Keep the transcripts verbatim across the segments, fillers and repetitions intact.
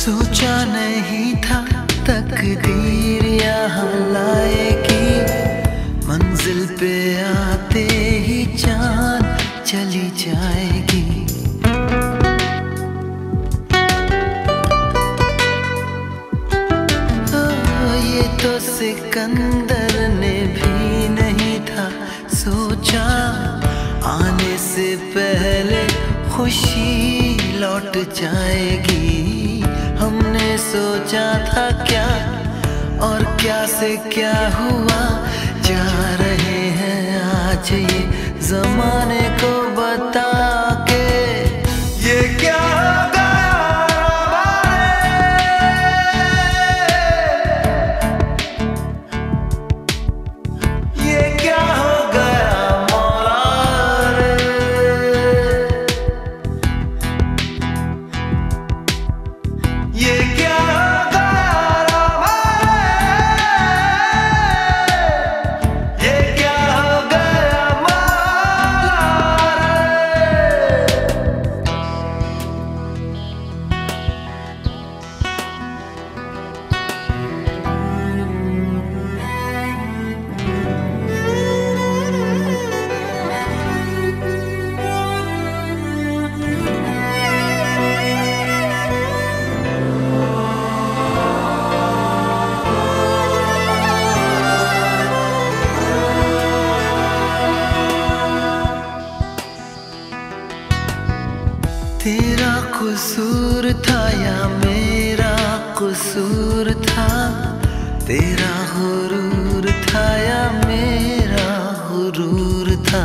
सोचा नहीं था तकदीर यहाँ लाएगी, मंजिल पे आते ही जान चली जाएगी। ओ, ये तो सिकंदर ने भी नहीं था सोचा, आने से पहले खुशी लौट जाएगी। हमने सोचा था क्या और क्या से क्या हुआ, जा रहे हैं आज ये जमाने को बता के। ये क्या तेरा कसूर था या मेरा कसूर था, तेरा हुरूर था या मेरा हुरूर था।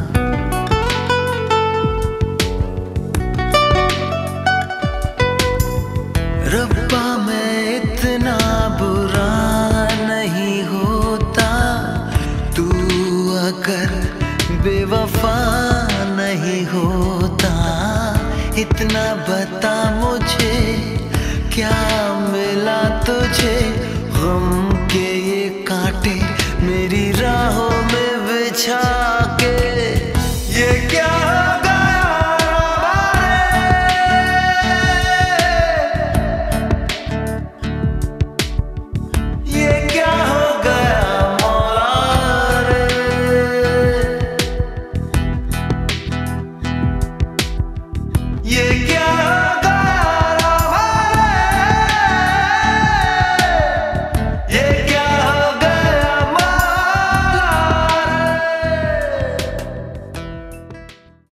रब्बा मैं इतना बुरा नहीं होता, तू अगर बेवफा नहीं होता। इतना बता मुझे क्या